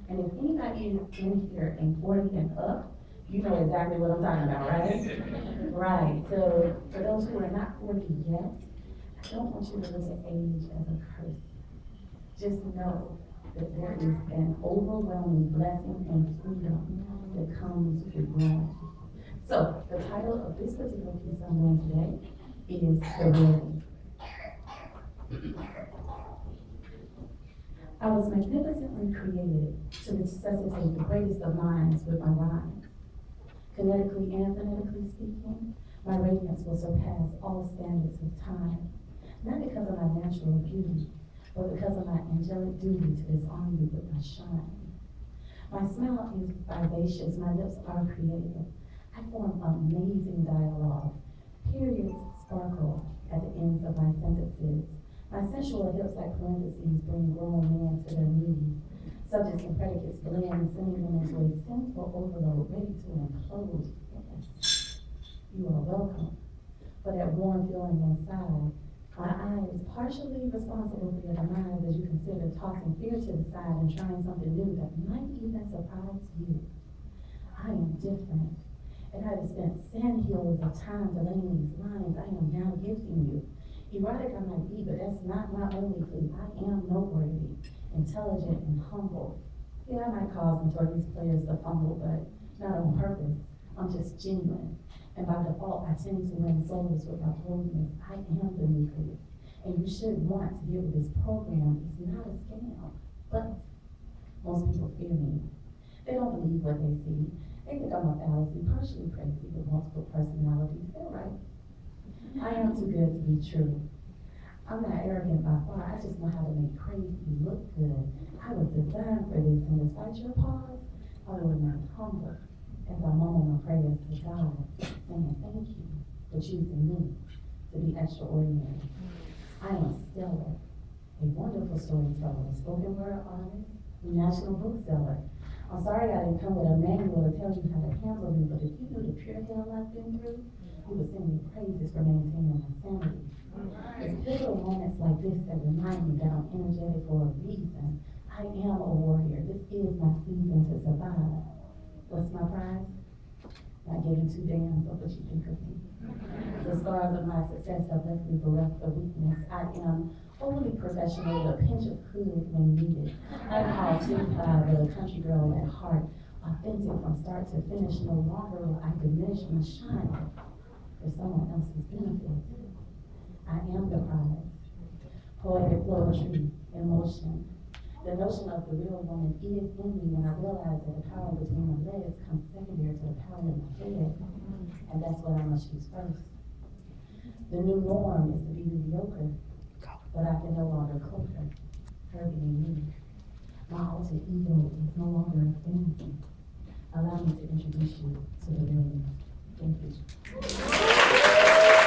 And if anybody is in here and 40 and up, you know exactly what I'm talking about, right? Right. So for those who are not 40 yet, I don't want you to look at age as a curse. Just know that there is an overwhelming blessing and freedom that comes with growing. So the title of this particular piece I'm doing today is The Ready. I was magnificently created to resuscitate the greatest of minds with my rhymes. Phonetically and phonetically speaking, my radiance will surpass all standards of time, not because of my natural beauty, but because of my angelic duty to disarm you with my shine. My smile is vivacious, my lips are creative. I form amazing dialogue. Periods sparkle at the ends of my sentences. My sensual hips like parentheses bring grown men to their knees. Subjects and predicates blend, sending them into a sinful overload, ready to implode. Yes, you are welcome. But that warm feeling inside, my eyes partially responsible for your demise as you consider tossing fear to the side and trying something new that might even surprise you. I am different, and I have spent sandhills of time delaying these lines I am now gifting you. Erotic I might be, but that's not my only plea. I am noteworthy, intelligent, and humble. Yeah, I might cause notorious players to fumble, but not on purpose. I'm just genuine. And by default, I tend to win souls with my boldness. I am the nucleus. And you should want to hear this program is not a scam, but most people fear me. They don't believe what they see. They think I'm a fallacy, partially crazy with multiple personalities. They're right. I am too good to be true. I'm not arrogant by far, I just know how to make crazy look good. I was designed for this, and despite your pause, I will remain humble as I mumble my prayers to God, saying thank you for choosing me to be extraordinary. I am stellar, a wonderful storyteller, a spoken word artist, a national bookseller. I'm sorry I didn't come with a manual to tell you how to handle me, but if you knew the pure hell I've been through, you would sing me praises for maintaining my sanity. It's pivotal moments like this that remind me that I'm energetic for a reason. I am a warrior. This is my season to survive. What's my prize? Not giving two damns of what you think of me. The scars of my success have left me bereft of weakness. I am overly professional with a pinch of hood when needed. I'm called certified, but a country girl at heart. Authentic from start to finish. No longer will I diminish my shine for someone else's benefit. I am the prize. Poetic poetry, emotion. The notion of the real woman is in me when I realize that the power between my legs comes secondary to the power in my head, and that's what I must use first. The new norm is to be mediocre, but I can no longer cloak her being me. My alter ego is no longer a fantasy. Allow me to introduce you to the real me. Thank you.